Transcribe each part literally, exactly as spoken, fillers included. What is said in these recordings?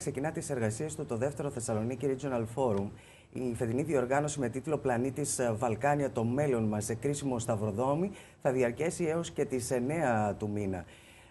Ξεκινά τις εργασίες του το δεύτερο Θεσσαλονίκη Regional Forum. Η φετινή διοργάνωση με τίτλο «Πλανήτης Βαλκάνια, το μέλλον μας σε κρίσιμο σταυροδρόμι» θα διαρκέσει έως και τις εννέα του μήνα.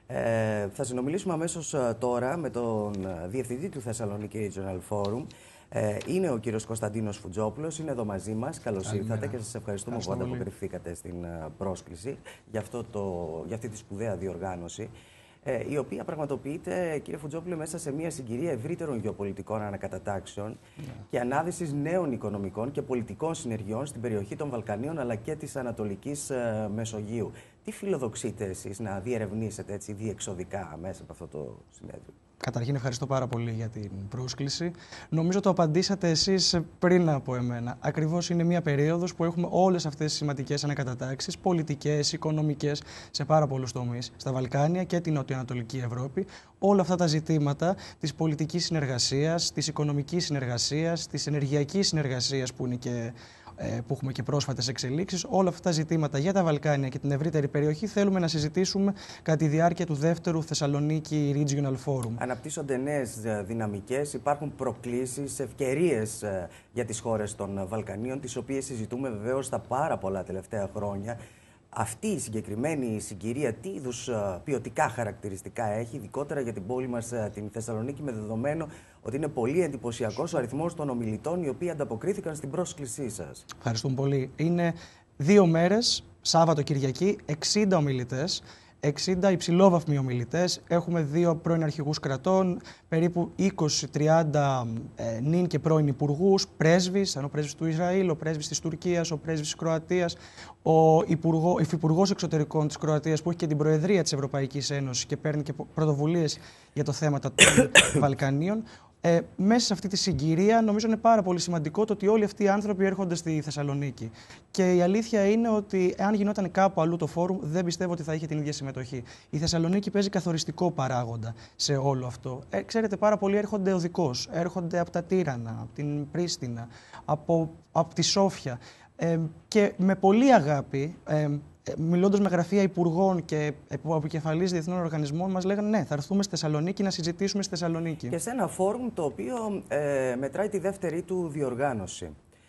Ε, θα συνομιλήσουμε αμέσως τώρα με τον Διευθυντή του Θεσσαλονίκη Regional Forum. Ε, είναι ο κύριος Κωνσταντίνος Φουτζόπουλος, είναι εδώ μαζί μας. Καλώς Καλημέρα. ήρθατε και σας ευχαριστούμε που ανταποκριθήκατε στην πρόσκληση για, αυτό το, για αυτή τη σπουδαία διοργάνωση. Ε, η οποία πραγματοποιείται, κύριε Φουτζόπουλε, μέσα σε μια συγκυρία ευρύτερων γεωπολιτικών ανακατατάξεων yeah. και ανάδυσης νέων οικονομικών και πολιτικών συνεργειών στην περιοχή των Βαλκανίων αλλά και της Ανατολικής ε, Μεσογείου. Τι φιλοδοξείτε εσείς να διερευνήσετε έτσι διεξοδικά μέσα από αυτό το συνέδριο? Καταρχήν, ευχαριστώ πάρα πολύ για την πρόσκληση. Νομίζω το απαντήσατε εσείς πριν από εμένα. Ακριβώς είναι μια περίοδος που έχουμε όλες αυτές τις σημαντικές ανακατατάξεις, πολιτικές, οικονομικές, σε πάρα πολλούς τομείς, στα Βαλκάνια και την νοτιοανατολική Ευρώπη. Όλα αυτά τα ζητήματα της πολιτικής συνεργασίας, της οικονομικής συνεργασίας, της ενεργειακής συνεργασίας που είναι και που έχουμε και πρόσφατες εξελίξεις, όλα αυτά τα ζητήματα για τα Βαλκάνια και την ευρύτερη περιοχή θέλουμε να συζητήσουμε κατά τη διάρκεια του δεύτερου Θεσσαλονίκη Regional Forum. Αναπτύσσονται νέες δυναμικές, υπάρχουν προκλήσεις, ευκαιρίες για τις χώρες των Βαλκανίων, τις οποίες συζητούμε βεβαίως τα πάρα πολλά τελευταία χρόνια. Αυτή η συγκεκριμένη συγκυρία τι είδους ποιοτικά χαρακτηριστικά έχει, ειδικότερα για την πόλη μας την Θεσσαλονίκη, με δεδομένο ότι είναι πολύ εντυπωσιακός ο αριθμός των ομιλητών οι οποίοι ανταποκρίθηκαν στην πρόσκλησή σας? Ευχαριστούμε πολύ. Είναι δύο μέρες, Σάββατο Κυριακή, εξήντα ομιλητές. εξήντα υψηλόβαθμοι ομιλητές. Έχουμε δύο πρώην αρχηγούς κρατών, περίπου είκοσι τριάντα ε, νυν και πρώην υπουργούς, πρέσβεις, ο πρέσβης του Ισραήλ, ο πρέσβης της Τουρκίας, ο πρέσβης της Κροατίας, ο υπουργό, υφυπουργός εξωτερικών της Κροατίας που έχει και την Προεδρία της Ευρωπαϊκής Ένωσης και παίρνει και πρωτοβουλίες για το θέμα των Βαλκανίων. Ε, μέσα σε αυτή τη συγκυρία, νομίζω είναι πάρα πολύ σημαντικό το ότι όλοι αυτοί οι άνθρωποι έρχονται στη Θεσσαλονίκη. Και η αλήθεια είναι ότι, εάν γινόταν κάπου αλλού το φόρουμ, δεν πιστεύω ότι θα είχε την ίδια συμμετοχή. Η Θεσσαλονίκη παίζει καθοριστικό παράγοντα σε όλο αυτό. Ε, ξέρετε, πάρα πολλοί έρχονται οδικώς. Έρχονται από τα Τύρανα, από την Πρίστινα, από, από τη Σόφια. Ε, και με πολλή αγάπη. Ε, Μιλώντας με γραφεία υπουργών και επικεφαλής διεθνών οργανισμών, μας λέγανε ναι, θα έρθουμε στη Θεσσαλονίκη να συζητήσουμε στη Θεσσαλονίκη. Και σε ένα φόρουμ το οποίο ε, μετράει τη δεύτερη του διοργάνωση.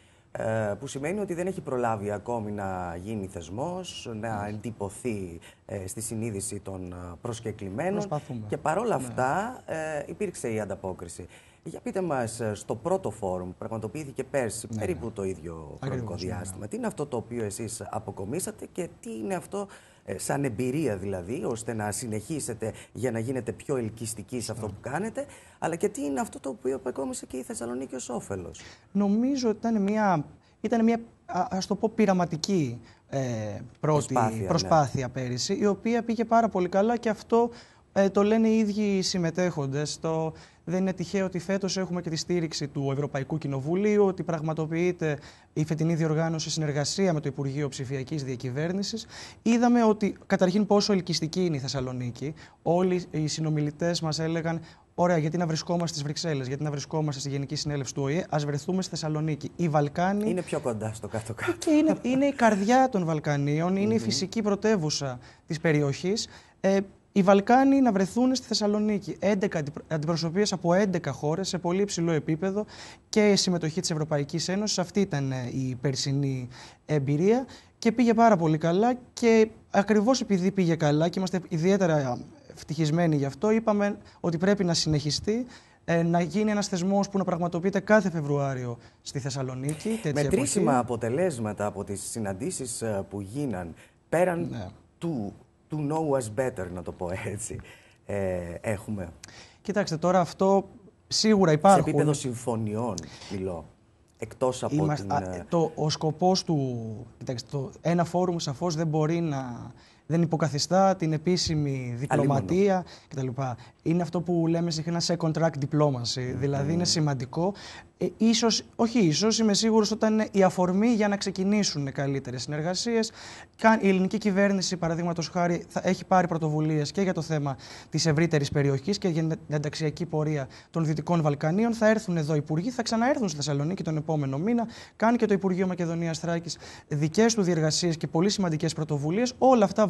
Ε, που σημαίνει ότι δεν έχει προλάβει ακόμη να γίνει θεσμός, να εντυπωθεί ε, στη συνείδηση των προσκεκλημένων. Προσπαθούμε. Και παρόλα αυτά ε, υπήρξε η ανταπόκριση. Για πείτε μας, στο πρώτο φόρουμ πραγματοποιήθηκε πέρσι, ναι, περίπου το ίδιο χρονικό διάστημα. Ναι. Τι είναι αυτό το οποίο εσείς αποκομίσατε και τι είναι αυτό ε, σαν εμπειρία δηλαδή, ώστε να συνεχίσετε για να γίνετε πιο ελκυστικοί σε αυτό που κάνετε, αλλά και τι είναι αυτό το οποίο αποκόμισε και η Θεσσαλονίκη ως όφελος? Νομίζω ότι ήταν μια, ήταν μια ας το πω, πειραματική ε, πρώτη προσπάθεια, προσπάθεια ναι. πέρυσι, η οποία πήγε πάρα πολύ καλά και αυτό ε, το λένε οι ίδιοι οι συμμετέχοντες. Το, Δεν είναι τυχαίο ότι φέτος έχουμε και τη στήριξη του Ευρωπαϊκού Κοινοβουλίου, ότι πραγματοποιείται η φετινή διοργάνωση συνεργασία με το Υπουργείο Ψηφιακής Διακυβέρνησης. Είδαμε ότι καταρχήν πόσο ελκυστική είναι η Θεσσαλονίκη. Όλοι οι συνομιλητές μας έλεγαν: ωραία, γιατί να βρισκόμαστε στις Βρυξέλλες, γιατί να βρισκόμαστε στη Γενική Συνέλευση του Ο Η Ε, ας βρεθούμε στη Θεσσαλονίκη. Οι Βαλκάνοι. Είναι πιο κοντά στο κάτω-κάτω. Και είναι, είναι η καρδιά των Βαλκανίων, είναι mm-hmm. η φυσική πρωτεύουσα της περιοχής. Ε, Οι Βαλκάνοι να βρεθούν στη Θεσσαλονίκη. έντεκα αντιπροσωπείες από έντεκα χώρες σε πολύ υψηλό επίπεδο και η συμμετοχή της Ευρωπαϊκής Ένωσης. Αυτή ήταν η περσινή εμπειρία και πήγε πάρα πολύ καλά. Και ακριβώς επειδή πήγε καλά και είμαστε ιδιαίτερα ευτυχισμένοι γι' αυτό, είπαμε ότι πρέπει να συνεχιστεί, να γίνει ένας θεσμός που να πραγματοποιείται κάθε Φεβρουάριο στη Θεσσαλονίκη. Μετρήσιμα εποχή. αποτελέσματα από τις συναντήσεις που γίναν πέραν ναι. του. To know us better, να το πω έτσι, ε, έχουμε. Κοιτάξτε, τώρα αυτό σίγουρα υπάρχουν. Σε επίπεδο συμφωνιών, μιλώ. Εκτός από Είμαστε, την... Α, το, ο σκοπός του... Κοιτάξτε, το, ένα φόρουμ σαφώς δεν μπορεί να... Δεν υποκαθιστά την επίσημη διπλωματία κτλ. Είναι αυτό που λέμε συχνά second track diplomacy. Mm. Δηλαδή είναι σημαντικό. Ε, ίσως, όχι ίσως, είμαι σίγουρος ότι ήταν η αφορμή για να ξεκινήσουν καλύτερες συνεργασίες. Η ελληνική κυβέρνηση, παραδείγματος χάρη, θα έχει πάρει πρωτοβουλίες και για το θέμα της ευρύτερης περιοχής και για την ενταξιακή πορεία των Δυτικών Βαλκανίων. Θα έρθουν εδώ υπουργοί, θα ξαναέρθουν στη Θεσσαλονίκη τον επόμενο μήνα. Κάνει και το Υπουργείο Μακεδονίας Θράκης δικές του διεργασίες και πολύ σημαντικές πρωτοβουλίες. Όλα αυτά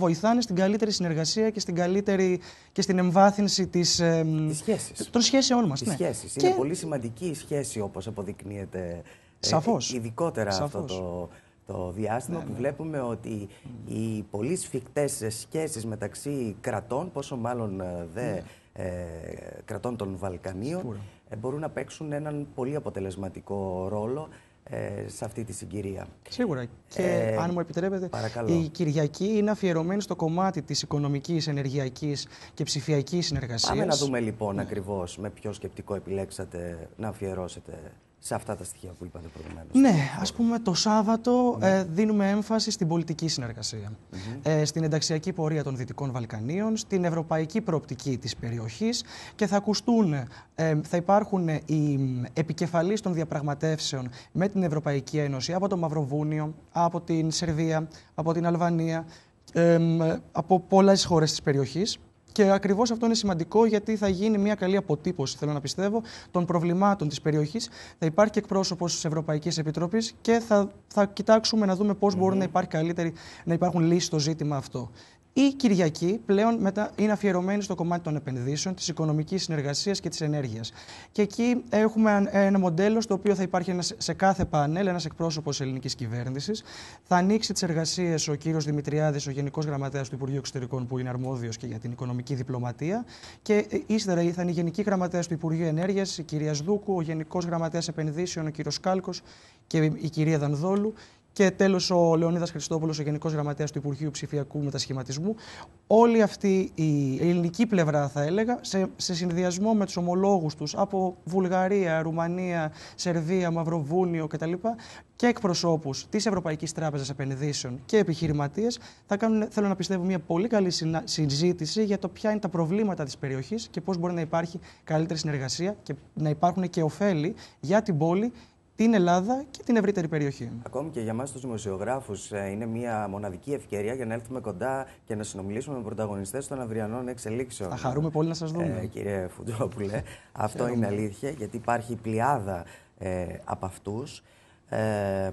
βοηθάνε στην καλύτερη συνεργασία και στην καλύτερη και στην εμβάθυνση της, ε, των σχέσεών μας. Τις ναι. σχέσεις. Και... Είναι πολύ σημαντική η σχέση, όπως αποδεικνύεται. Σαφώς. Ε, ειδικότερα Σαφώς. αυτό το, το διάστημα ναι, που ναι. βλέπουμε ότι mm. οι πολύ σφιχτές σχέσεις μεταξύ κρατών, πόσο μάλλον δε ναι. ε, κρατών των Βαλκανίων, ε, μπορούν να παίξουν έναν πολύ αποτελεσματικό ρόλο ε, σε αυτή τη συγκυρία. Σίγουρα. Και ε, αν μου επιτρέπετε, παρακαλώ. η Κυριακή είναι αφιερωμένη στο κομμάτι της οικονομικής, ενεργειακής και ψηφιακής συνεργασίας. Πάμε να δούμε λοιπόν ναι. ακριβώς με ποιο σκεπτικό επιλέξατε να αφιερώσετε σε αυτά τα στοιχεία που είπατε προηγουμένως. Ναι, ας πούμε το Σάββατο ναι. ε, δίνουμε έμφαση στην πολιτική συνεργασία, mm-hmm. ε, στην ενταξιακή πορεία των Δυτικών Βαλκανίων, στην ευρωπαϊκή προοπτική της περιοχής και θα ακουστούν, ε, θα υπάρχουν οι επικεφαλείς των διαπραγματεύσεων με την Ευρωπαϊκή Ένωση από το Μαυροβούνιο, από την Σερβία, από την Αλβανία, ε, από πολλές χώρες της περιοχής. Και ακριβώς αυτό είναι σημαντικό γιατί θα γίνει μια καλή αποτύπωση, θέλω να πιστεύω, των προβλημάτων της περιοχής. Θα υπάρχει και εκπρόσωπος της Ευρωπαϊκής Επιτροπής και θα, θα κοιτάξουμε να δούμε πώς mm-hmm. μπορούν να, υπάρχει καλύτερη, να υπάρχουν λύσεις στο ζήτημα αυτό. Η Κυριακή πλέον μετά είναι αφιερωμένη στο κομμάτι των επενδύσεων, της οικονομικής συνεργασίας και της ενέργειας. Και εκεί έχουμε ένα μοντέλο στο οποίο θα υπάρχει ένας, σε κάθε πάνελ ένας εκπρόσωπος της ελληνικής κυβέρνησης. Θα ανοίξει τις εργασίες ο κύριος Δημητριάδης, ο Γενικός Γραμματέας του Υπουργείου Εξωτερικών, που είναι αρμόδιος και για την οικονομική διπλωματία. Και ύστερα θα είναι η Γενική Γραμματέας του Υπουργείου Ενέργειας, η κυρία Σδούκου, ο Γενικός Γραμματέας Επενδύσεων, ο κύριος Κάλκος και η κυρία Δανδόλου. Και τέλος ο Λεωνίδας Χριστόπουλος, ο Γενικός Γραμματέας του Υπουργείου Ψηφιακού Μετασχηματισμού. Όλη αυτή η ελληνική πλευρά, θα έλεγα, σε, σε συνδυασμό με τους ομολόγους τους από Βουλγαρία, Ρουμανία, Σερβία, Μαυροβούνιο κτλ. Και εκπροσώπους της Ευρωπαϊκής Τράπεζας Επενδύσεων και επιχειρηματίες, θα κάνουν, θέλω να πιστεύω, μια πολύ καλή συζήτηση για το ποια είναι τα προβλήματα της περιοχής και πώς μπορεί να υπάρχει καλύτερη συνεργασία και να υπάρχουν και ωφέλη για την πόλη, την Ελλάδα και την ευρύτερη περιοχή. Ακόμη και για εμάς τους δημοσιογράφους είναι μια μοναδική ευκαιρία για να έρθουμε κοντά και να συνομιλήσουμε με πρωταγωνιστές των αυριανών εξελίξεων. Θα χαρούμε πολύ να σας δούμε. Ε, κύριε Φουντζόπουλε, αυτό είναι αλήθεια, γιατί υπάρχει πλειάδα ε, από αυτούς. Ε,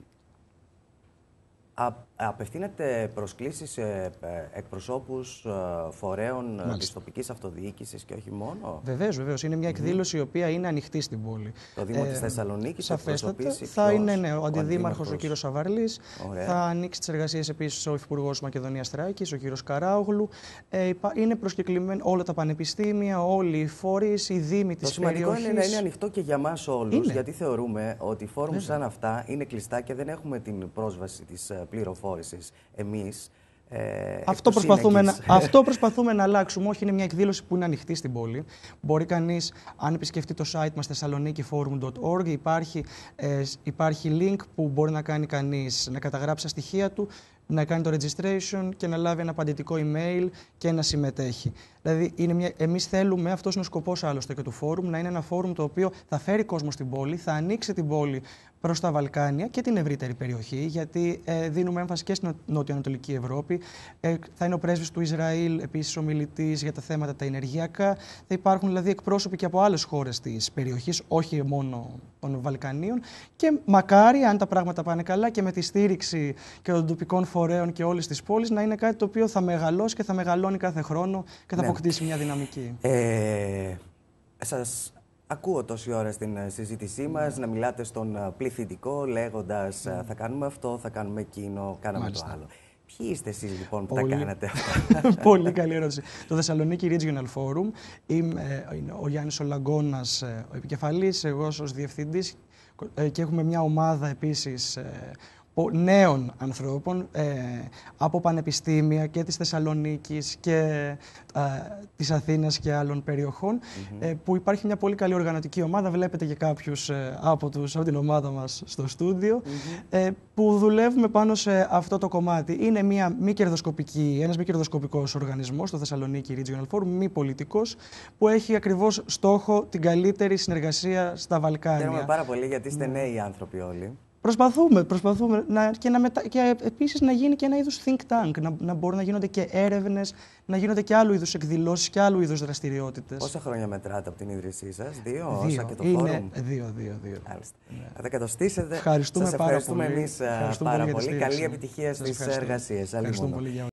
Α, απευθύνεται προσκλήσεις σε εκπροσώπους φορέων της τοπικής αυτοδιοίκησης και όχι μόνο. Βεβαίως, βεβαίως. Είναι μια εκδήλωση mm-hmm. η οποία είναι ανοιχτή στην πόλη. Το Δήμο ε, της Θεσσαλονίκης θα εκπροσωπήσει. Θα είναι ναι, ο αντιδήμαρχος ο κύριος Σαβαρλής. Ωραία. Θα ανοίξει τις εργασίες επίσης ο Υφυπουργός Μακεδονίας Θράκης, ο κύριος Καράογλου. Ε, είναι προσκεκλημένοι όλα τα πανεπιστήμια, όλοι οι φορείς, οι δήμοι της περιοχής. Το σημαντικό είναι να είναι ανοιχτό και για μας όλους, γιατί θεωρούμε ότι φόρουμ ναι. σαν αυτά είναι κλειστά και δεν έχουμε την πρόσβαση της πληροφόρησης εμείς. Ε, αυτό, προσπαθούμε να, αυτό προσπαθούμε να αλλάξουμε. Όχι, είναι μια εκδήλωση που είναι ανοιχτή στην πόλη. Μπορεί κανείς, αν επισκεφτεί το site μας θεσσαλονίκη forum dot org, υπάρχει, ε, υπάρχει link που μπορεί να κάνει κανείς, να καταγράψει τα στοιχεία του, να κάνει το registration και να λάβει ένα απαντητικό email και να συμμετέχει. Δηλαδή, είναι μια... εμείς θέλουμε, αυτός είναι ο σκοπός άλλωστε και του φόρουμ, να είναι ένα φόρουμ το οποίο θα φέρει κόσμο στην πόλη, θα ανοίξει την πόλη προς τα Βαλκάνια και την ευρύτερη περιοχή, γιατί ε, δίνουμε έμφαση και στην νοτιοανατολική Ευρώπη. Ε, θα είναι ο πρέσβης του Ισραήλ επίσης ομιλητής για τα θέματα τα ενεργειακά. Θα υπάρχουν δηλαδή εκπρόσωποι και από άλλες χώρες της περιοχής, όχι μόνο των Βαλκανίων. Και μακάρι, αν τα πράγματα πάνε καλά και με τη στήριξη και των τοπικών φορέων και όλης της πόλης, να είναι κάτι το οποίο θα μεγαλώσει και θα μεγαλώνει κάθε χρόνο και θα ναι. αποκτήσει μια δυναμική. Ε, σας ακούω τόση ώρα στην συζήτησή μας να μιλάτε στον πληθυντικό λέγοντας mm. θα κάνουμε αυτό, θα κάνουμε εκείνο, κάναμε Μάλιστα. το άλλο. Ποιοι είστε εσείς λοιπόν που Πολύ... τα κάνατε αυτά? Πολύ καλή ερώτηση. Το Θεσσαλονίκη Regional Forum, είμαι ο Γιάννης Ολαγκώνας ο επικεφαλής, εγώ ως διευθυντής και έχουμε μια ομάδα επίσης νέων ανθρώπων ε, από πανεπιστήμια και της Θεσσαλονίκης και ε, της Αθήνας και άλλων περιοχών mm-hmm. ε, που υπάρχει μια πολύ καλή οργανωτική ομάδα, βλέπετε και κάποιους ε, από, τους, από την ομάδα μας στο στούντιο mm-hmm. ε, που δουλεύουμε πάνω σε αυτό το κομμάτι. Είναι μια μη κερδοσκοπική, ένας μη κερδοσκοπικός οργανισμός, το Θεσσαλονίκη Regional Forum, μη πολιτικός, που έχει ακριβώς στόχο την καλύτερη συνεργασία στα Βαλκάνια. Χαίρομαι πάρα πολύ γιατί είστε mm. νέοι άνθρωποι όλοι. Προσπαθούμε, προσπαθούμε να, και, να μετα... και επίσης να γίνει και ένα είδους think tank, να, να μπορούν να γίνονται και έρευνες, να γίνονται και άλλου είδους εκδηλώσεις και άλλου είδους δραστηριότητες. Πόσα χρόνια μετράτε από την ίδρυσή σας, δύο, δύο. όσα και το Είναι... φόρουμ. Δύο, δύο, δύο. Ναι. Θα τα κατοστήσετε. Ευχαριστούμε σας πάρα ευχαριστούμε πολύ. εμείς πάρα πολύ. Καλή επιτυχία στις εργασίες. Ευχαριστούμε πολύ.